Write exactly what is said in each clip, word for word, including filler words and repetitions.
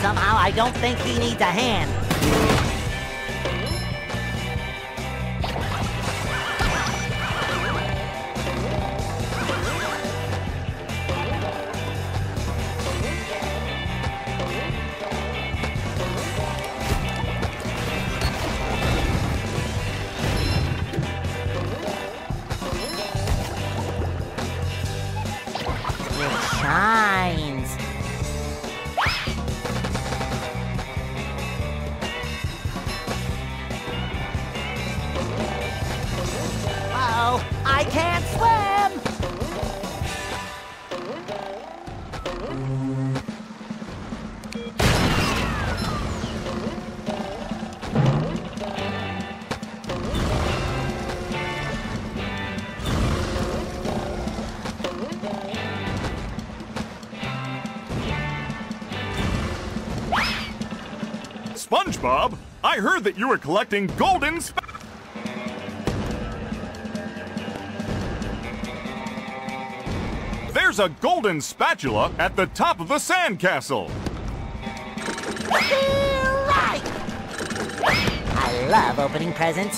Somehow, I don't think he needs a hand. Shines. Uh-oh, I can't swim! SpongeBob, I heard that you were collecting golden sp- There's a golden spatula at the top of the sandcastle. Right! I love opening presents.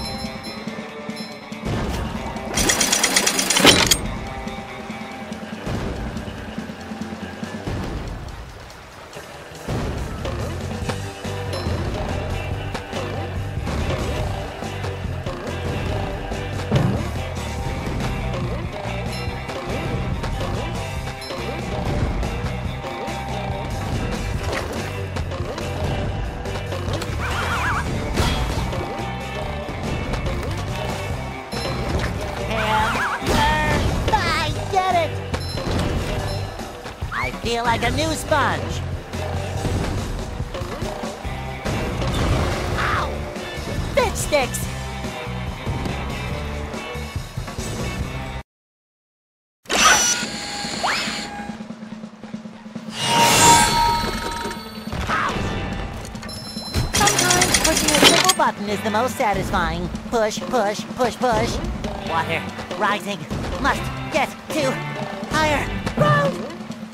I feel like a new sponge. Ow! Bitch sticks! Sometimes pushing a simple button is the most satisfying. Push, push, push, push. Water rising. Must get to higher ground.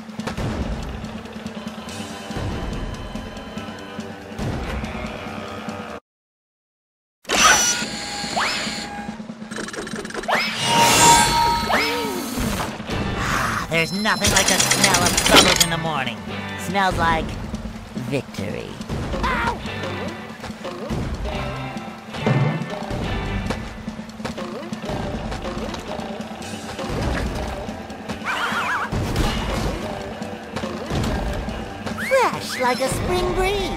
There's nothing like the smell of bubbles in the morning. Smells like victory. Ow! Fresh like a spring breeze.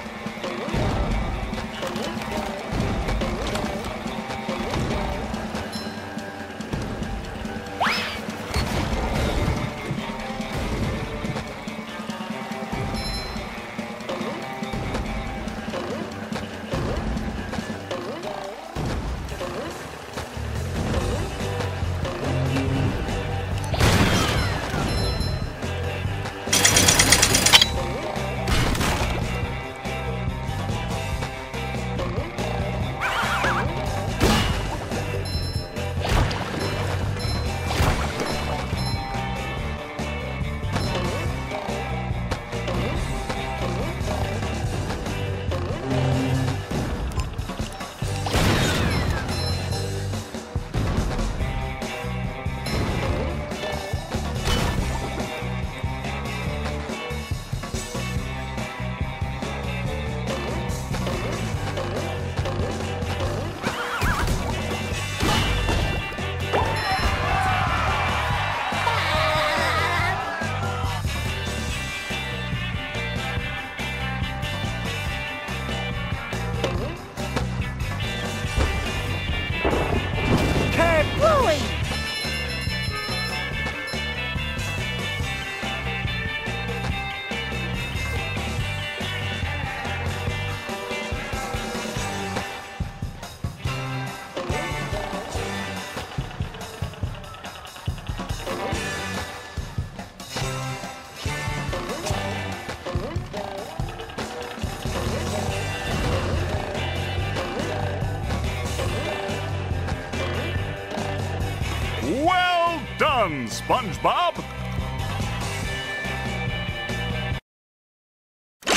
Well done, SpongeBob!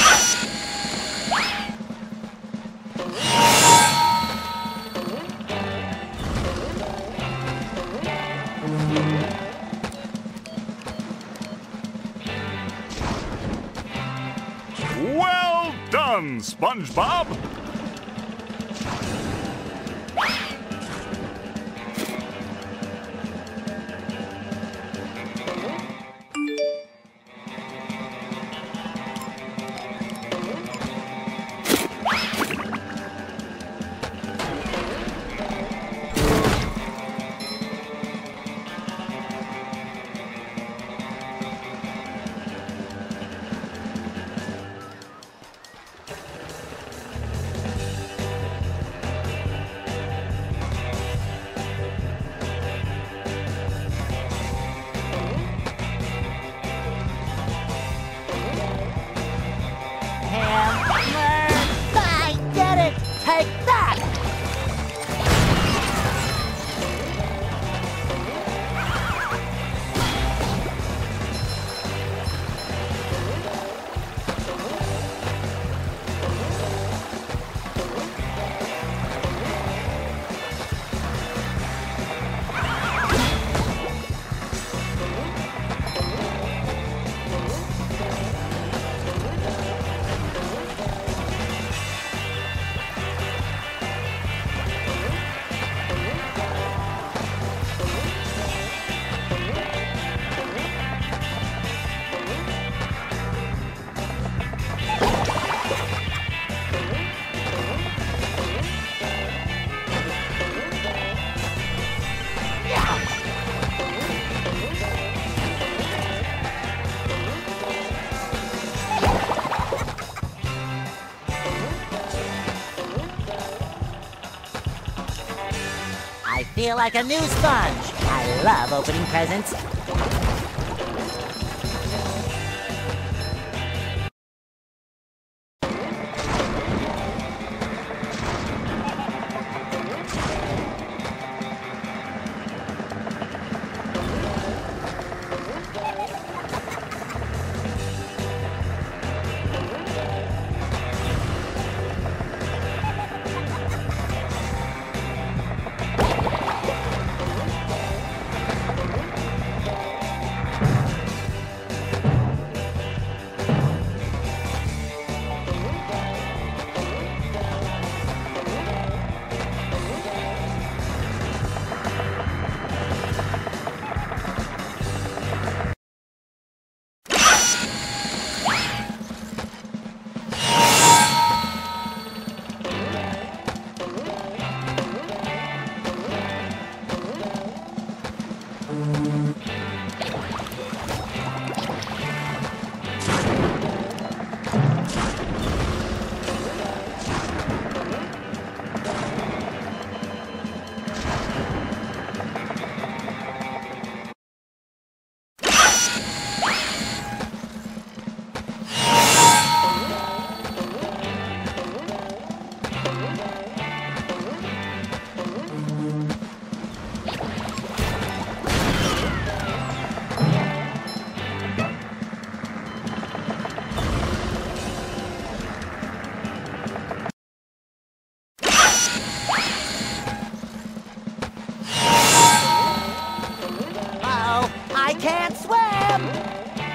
done, SpongeBob! I feel like a new sponge. I love opening presents. I can't swim!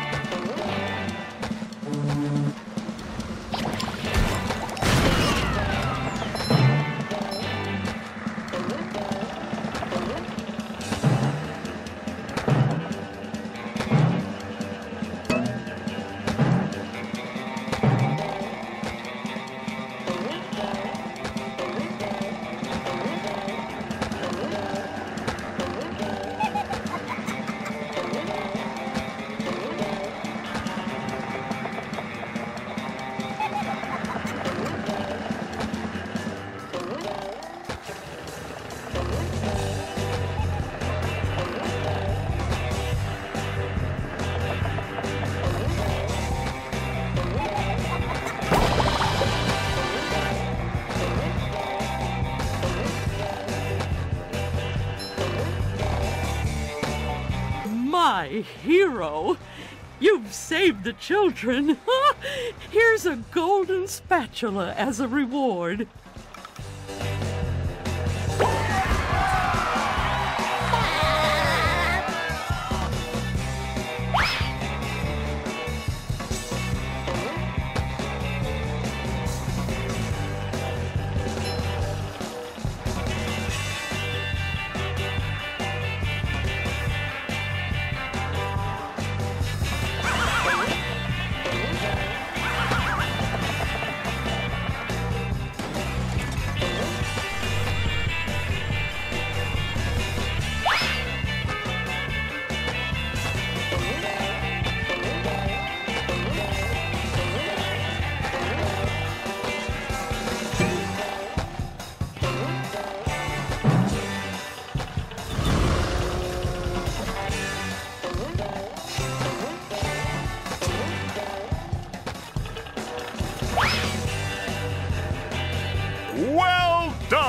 My hero! You've saved the children! Here's a golden spatula as a reward.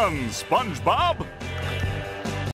done, SpongeBob!